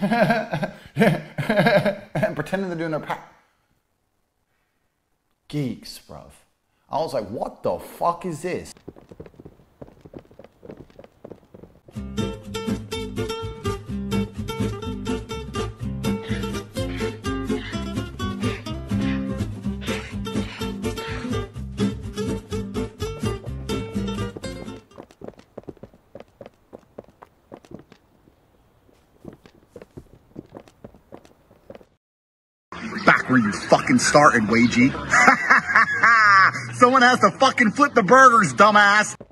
and pretending they're doing their geeks, bruv. I was like, what the fuck is this? Back where you fucking started, Wagey. Someone has to fucking flip the burgers, dumbass.